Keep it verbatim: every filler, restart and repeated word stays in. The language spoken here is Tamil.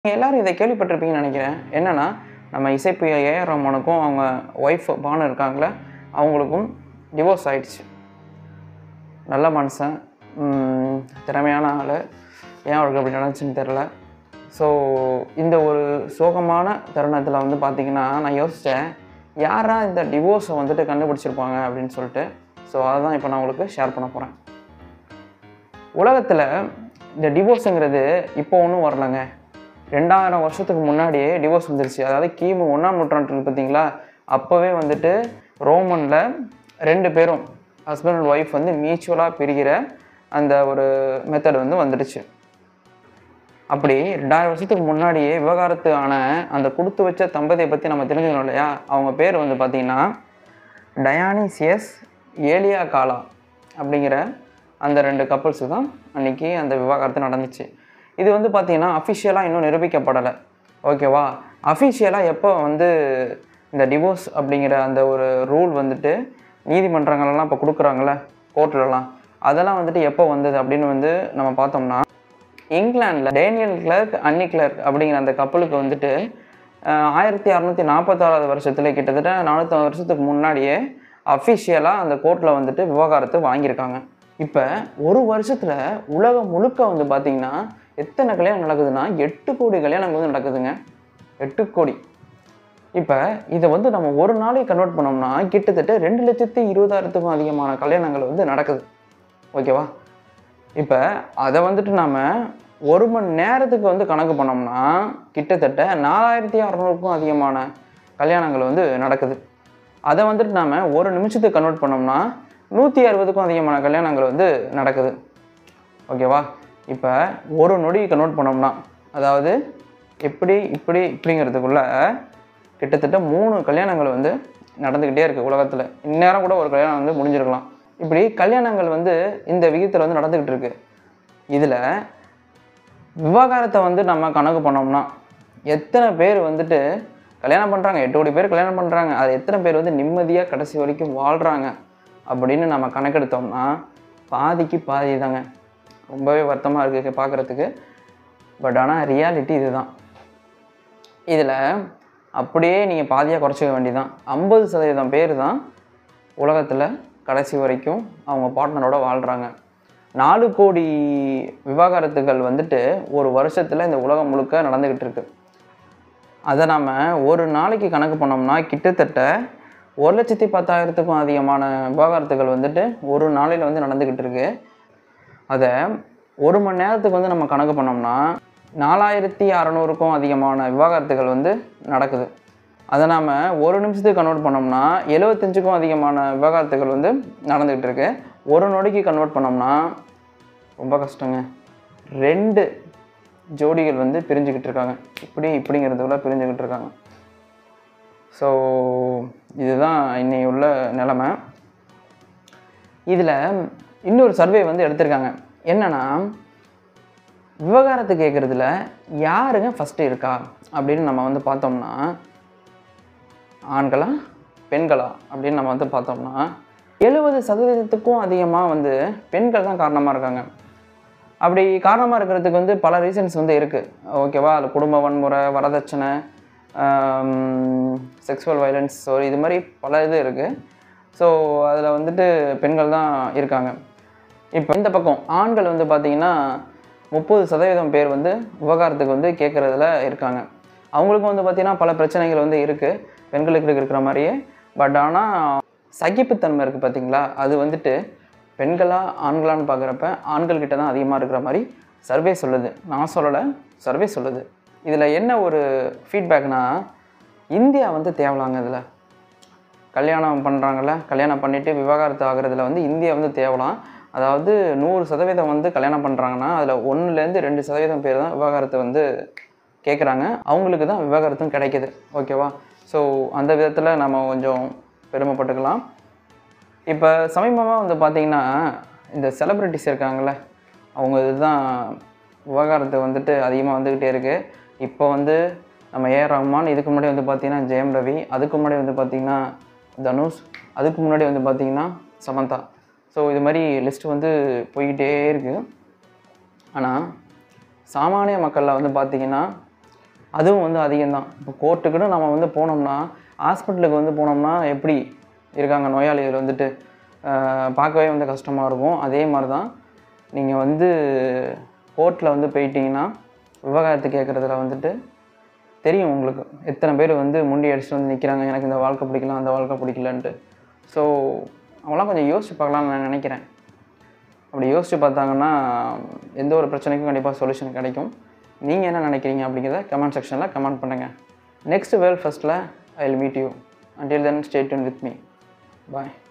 நீங்க எல்லாரும் இதை கேள்விப்பட்டிருப்பீங்கன்னு நினைக்கிறேன். என்னன்னா, நம்ம இசைப்புயல் ஏ ஆர் ரஹ்மானுக்கும் அவங்க ஒய்ஃப் பானு இருக்காங்கல்ல, அவங்களுக்கும் டிவோர்ஸ் ஆயிடுச்சு. நல்ல மனுஷன், திறமையான ஆள். ஏன் அவருக்கு அப்படி நினச்சின்னு தெரில. ஸோ இந்த ஒரு சோகமான தருணத்தில் வந்து பார்த்திங்கன்னா, நான் யோசித்தேன், யாரா இந்த டிவோர்ஸை வந்துட்டு கண்டுபிடிச்சிருப்பாங்க அப்படின்னு சொல்லிட்டு. ஸோ அதை தான் இப்போ நான் உங்களுக்கு ஷேர் பண்ண போகிறேன். உலகத்தில் இந்த டிவோர்ஸுங்கிறது இப்போ ஒன்றும் வரலைங்க. ரெண்டாயிரம் வருஷத்துக்கு முன்னாடியே டிவோர்ஸ் வந்துருச்சு. அதாவது கிமு ஒன்றாம் நூற்றாண்டு பார்த்தீங்களா, அப்போவே வந்துட்டு ரோமனில் ரெண்டு பேரும் ஹஸ்பண்ட் அண்ட் ஒய்ஃப் வந்து மியூச்சுவலாக பிரிகிற அந்த ஒரு மெத்தட் வந்து வந்துடுச்சு. அப்படி ரெண்டாயிரம் வருஷத்துக்கு முன்னாடியே விவகாரத்து ஆன அந்த கொடுத்து வச்ச தம்பதியை பற்றி நம்ம தெரிஞ்சுக்கணும் இல்லையா. அவங்க பேர் வந்து பார்த்திங்கன்னா டயானிசியஸ் ஏலியா காலா அப்படிங்கிற அந்த ரெண்டு கப்புள்ஸு தான் அன்றைக்கி அந்த விவாகரத்து நடந்துச்சு. இது வந்து பார்த்திங்கன்னா அஃபிஷியலாக இன்னும் நிரூபிக்கப்படலை. ஓகேவா. அஃபிஷியலாக எப்போ வந்து இந்த டிவோர்ஸ் அப்படிங்கிற அந்த ஒரு ரூல் வந்துட்டு நீதிமன்றங்கள்லாம் இப்போ கொடுக்குறாங்கள கோர்ட்லலாம், அதெல்லாம் வந்துட்டு எப்போ வந்தது அப்படின்னு வந்து நம்ம பார்த்தோம்னா, இங்கிலாண்டில் டேனியல் கிளர்க் அன்னி கிளர்க் அப்படிங்கிற அந்த கப்பலுக்கு வந்துட்டு ஆயிரத்தி அறநூற்றி நாற்பத்தாறாவது வருஷத்தில் கிட்டத்தட்ட நானூற்றி வருஷத்துக்கு முன்னாடியே அஃபிஷியலாக அந்த கோர்ட்டில் வந்துட்டு விவகாரத்தை வாங்கியிருக்காங்க. இப்போ ஒரு வருஷத்தில் உலகம் முழுக்க வந்து பார்த்திங்கன்னா எத்தனை கல்யாணம் நடக்குதுன்னா எட்டு கோடி கல்யாணங்கள் வந்து நடக்குதுங்க. எட்டு கோடி. இப்போ இதை வந்து நம்ம ஒரு நாளைக்கு கன்வெர்ட் பண்ணோம்னா கிட்டத்தட்ட ரெண்டு லட்சத்தி இருபதாயிரத்துக்கும் அதிகமான கல்யாணங்கள் வந்து நடக்குது. ஓகேவா. இப்போ அதை வந்துட்டு நாம் ஒரு மணி நேரத்துக்கு வந்து கணக்கு பண்ணோம்னா கிட்டத்தட்ட நாலாயிரத்தி அறநூறுக்கும் அதிகமான கல்யாணங்கள் வந்து நடக்குது. அதை வந்துட்டு நாம் ஒரு நிமிஷத்துக்கு கன்வெர்ட் பண்ணோம்னா நூற்றி அறுபதுக்கும் அதிகமான கல்யாணங்கள் வந்து நடக்குது. ஓகேவா. இப்போ ஒரு நொடி கன்வெர்ட் பண்ணோம்னா, அதாவது எப்படி இப்படி இப்படிங்கிறதுக்குள்ள கிட்டத்தட்ட மூணு கல்யாணங்கள் வந்து நடந்துக்கிட்டே இருக்குது உலகத்தில். இந்நேரம் கூட ஒரு கல்யாணம் வந்து முடிஞ்சிருக்கலாம். இப்படி கல்யாணங்கள் வந்து இந்த விகிதத்தில் வந்து நடந்துக்கிட்டு இருக்கு. இதில் விவாகரத்தை வந்து நம்ம கணக்கு பண்ணோம்னா எத்தனை பேர் வந்துட்டு கல்யாணம் பண்ணுறாங்க, எட்டு கோடி பேர் கல்யாணம் பண்ணுறாங்க, அது எத்தனை பேர் வந்து நிம்மதியாக கடைசி வரைக்கும் வாழ்கிறாங்க அப்படின்னு நம்ம கணக்கெடுத்தோம்னா பாதிக்கு பாதி தாங்க. ரொம்பவே வருத்தமாக இருக்குது பார்க்குறதுக்கு. பட் ஆனால் ரியாலிட்டி இது தான். இதில் அப்படியே நீங்கள் பாதியாக குறைச்சிக்க வேண்டியதான். ஐம்பது சதவீதம் பேர் தான் உலகத்தில் கடைசி வரைக்கும் அவங்க பார்ட்னரோட வாழ்கிறாங்க. நாலு கோடி விவாகரத்துகள் வந்துட்டு ஒரு வருஷத்தில் இந்த உலகம் முழுக்க நடந்துக்கிட்டு இருக்கு. அதை நாம் ஒரு நாளைக்கு கணக்கு பண்ணோம்னா கிட்டத்தட்ட ஒரு லட்சத்தி பத்தாயிரத்துக்கும் அதிகமான விவாகரத்துகள் வந்துட்டு ஒரு நாளையில் வந்து நடந்துக்கிட்டு இருக்கு. அதை ஒரு மணி நேரத்துக்கு வந்து நம்ம கணக்கு பண்ணோம்னா நாலாயிரத்தி அறநூறுக்கும் அதிகமான விவாகரத்துகள் வந்து நடக்குது. அதை நாம் ஒரு நிமிஷத்துக்கு கன்வெர்ட் பண்ணோம்னா எழுபத்தஞ்சுக்கும் அதிகமான விவாகரத்துகள் வந்து நடந்துக்கிட்டு இருக்கு. ஒரு நொடிக்கு கன்வெர்ட் பண்ணோம்னா ரொம்ப கஷ்டங்க. ரெண்டு ஜோடிகள் வந்து பிரிஞ்சுக்கிட்டு இருக்காங்க. இப்படி இப்படிங்கிறதுக்குள்ள பிரிஞ்சுக்கிட்டு இருக்காங்க. ஸோ இதுதான் இன்னைக்கு உள்ள நிலைமை. இதில் இன்னொரு சர்வே வந்து எடுத்திருக்காங்க. என்னென்னா, விவகாரத்து கேட்குறதுல யாருங்க ஃபஸ்ட்டு இருக்கா அப்படின்னு நம்ம வந்து பார்த்தோம்னா, ஆண்களா பெண்களா அப்படின்னு நம்ம வந்து பார்த்தோம்னா எழுபது சதவீதத்துக்கும் அதிகமாக வந்து பெண்கள் தான் காரணமாக இருக்காங்க. அப்படி காரணமாக இருக்கிறதுக்கு வந்து பல ரீசன்ஸ் வந்து இருக்குது. ஓகேவா. அது குடும்ப வன்முறை, வரதட்சணை, செக்ஸுவல் வயலன்ஸ், ஸோ இது மாதிரி பல இது இருக்குது. ஸோ அதில் வந்துட்டு பெண்கள் தான் இருக்காங்க. இப்போ இந்த பக்கம் ஆண்கள் வந்து பார்த்திங்கன்னா முப்பது சதவீதம் பேர் வந்து விவகாரத்துக்கு வந்து கேட்குறதுல இருக்காங்க. அவங்களுக்கும் வந்து பார்த்திங்கன்னா பல பிரச்சனைகள் வந்து இருக்குது பெண்களுக்கு இருக்கிற மாதிரியே. பட் ஆனால் சகிப்புத்தன்மை இருக்குது பார்த்திங்களா, அது வந்துட்டு பெண்களாக ஆண்களான்னு பார்க்குறப்ப ஆண்கள்கிட்ட தான் அதிகமாக இருக்கிற மாதிரி சர்வே சொல்லுது. நான் சொல்லலை, சர்வே சொல்லுது. இதில் என்ன ஒரு ஃபீட்பேக்னால், இந்தியா வந்து தேவலாங்க. இதில் கல்யாணம் பண்ணுறாங்கல்ல, கல்யாணம் பண்ணிவிட்டு விவாகரத்து ஆகிறதுல வந்து இந்தியா வந்து தேவலாம். அதாவது நூறு சதவீதம் வந்து கல்யாணம் பண்ணுறாங்கன்னா அதில் ஒன்றுலேருந்து ரெண்டு சதவீதம் பேர் தான் விவாகரத்தை வந்து கேட்குறாங்க. அவங்களுக்கு தான் விவாகரத்தும் கிடைக்கிது. ஓகேவா. ஸோ அந்த விதத்தில் நம்ம கொஞ்சம் பெருமைப்பட்டுக்கலாம். இப்போ சமீபமாக வந்து பார்த்திங்கன்னா இந்த செலிப்ரிட்டிஸ் இருக்காங்களே, அவங்க இதுதான் விவகாரத்தை வந்துட்டு அதிகமாக வந்துக்கிட்டே இருக்குது. இப்போ வந்து நம்ம ஏ ஆர் ரஹ்மான், இதுக்கு முன்னாடி வந்து பார்த்திங்கன்னா ஜெயம் ரவி, அதுக்கு முன்னாடி வந்து பார்த்திங்கன்னா தனுஷ், அதுக்கு முன்னாடி வந்து பார்த்திங்கன்னா சமந்தா. ஸோ இது மாதிரி லிஸ்ட்டு வந்து போய்கிட்டே இருக்குது. ஆனால் சாமானிய மக்களில் வந்து பார்த்திங்கன்னா அதுவும் வந்து அதிகம்தான். இப்போ கோர்ட்டுக்குன்னு நம்ம வந்து போனோம்னா, ஹாஸ்பிட்டலுக்கு வந்து போனோம்னா எப்படி இருக்காங்க நோயாளிகள் வந்துட்டு பார்க்கவே வந்து கஷ்டமாக இருக்கும். அதே மாதிரி தான் நீங்கள் வந்து கோர்ட்டில் வந்து போயிட்டீங்கன்னா விவகாரத்து கேட்குறதுல வந்துட்டு தெரியும் உங்களுக்கு எத்தனை பேர் வந்து முண்டி அடிச்சுட்டு வந்து நிற்கிறாங்க, எனக்கு இந்த வாழ்க்கை பிடிக்கலாம் அந்த வாழ்க்கை பிடிக்கலன்ட்டு. ஸோ அவங்களாம் கொஞ்சம் யோசிச்சு பார்க்கலாம்னு நான் நினைக்கிறேன். அப்படி யோசிச்சு பார்த்தாங்கன்னா எந்த ஒரு பிரச்சனைக்கும் கண்டிப்பாக சொல்யூஷன் கிடைக்கும். நீங்கள் என்ன நினைக்கிறீங்க அப்படிங்கிறத கமெண்ட் செக்ஷனில் கமெண்ட் பண்ணுங்கள். நெக்ஸ்ட் வேர்ல்ட் ஃபர்ஸ்ட்டில் I will meet you. Until then, stay tuned with me. Bye.